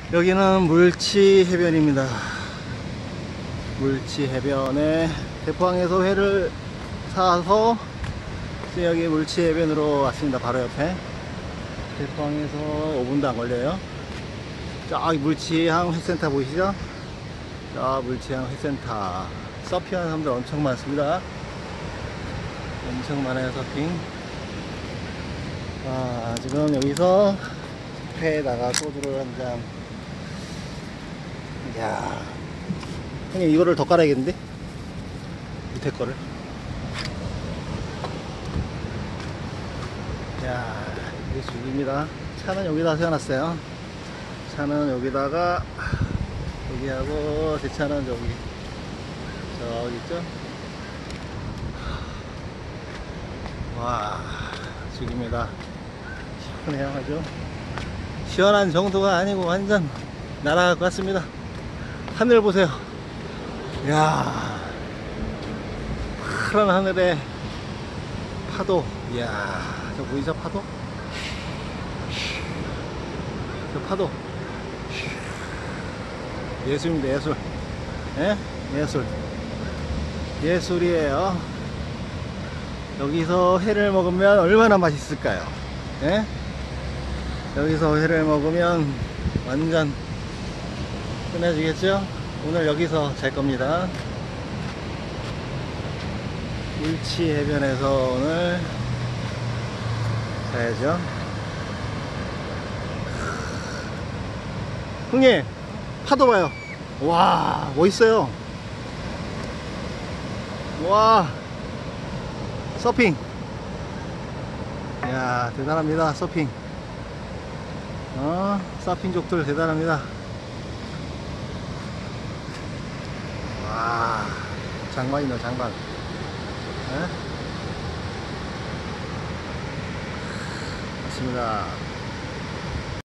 여기는 물치 해변입니다. 물치 해변에 대포항에서 회를 사서 지금 여기 물치 해변으로 왔습니다. 바로 옆에. 대포항에서 5분도 안 걸려요. 저기 물치항 회센터 보이시죠? 저 물치항 회센터. 서핑하는 사람들 엄청 많습니다. 엄청 많아요, 서핑. 지금 여기서 회에다가 소주를 한 잔. 이야, 형님 이거를 더 깔아야겠는데? 밑에 거를. 이야, 이게 죽입니다. 차는 여기다 세워놨어요. 차는 여기다가, 여기하고 제 차는 저기 있죠? 와, 죽입니다. 시원해요, 아주. 시원한 정도가 아니고 완전 날아갈 것 같습니다. 하늘 보세요. 이야, 파란 하늘에 파도. 이야, 저 보이죠, 파도? 저 파도. 예술입니다, 예술. 예? 예술. 예술이에요. 여기서 회를 먹으면 얼마나 맛있을까요? 예? 여기서 회를 먹으면 완전 끝내주겠죠? 오늘 여기서 잘 겁니다. 물치 해변에서 오늘 자야죠. 형님, 파도 봐요. 와, 멋있어요. 와, 서핑. 이야, 대단합니다. 서핑. 서핑족들 대단합니다. 와, 장관이네, 장관. 네? 맞습니다.